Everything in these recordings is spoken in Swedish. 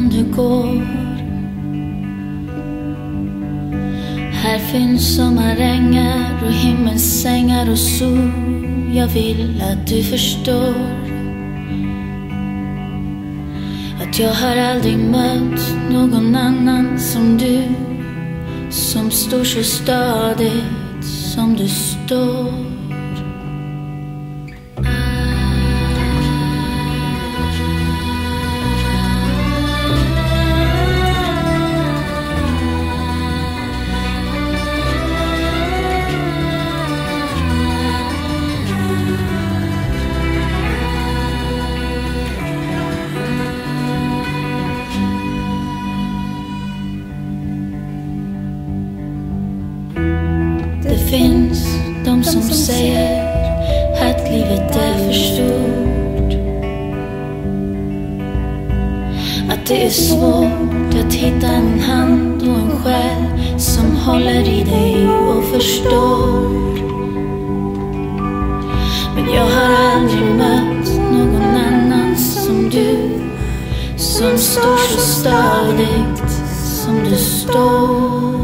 innan du går. Här finns sommarängar och himmelsängar och sol. Jag vill att du förstår att jag har aldrig mött någon annan som du, som står så stadigt som du står. Det finns de som säger att livet är för stort, att det är svårt att hitta en hand och en själ som håller i dig och förstår. Men jag har aldrig mött någon annan som du, som står så stadigt som du står.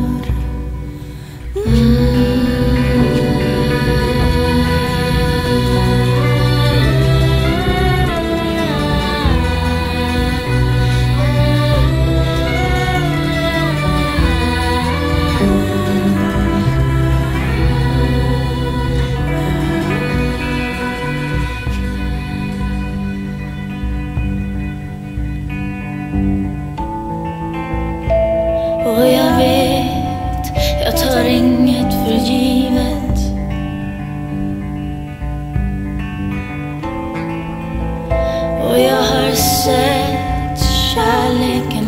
Och jag vet, jag tar inget för givet. Och jag har sett kärleken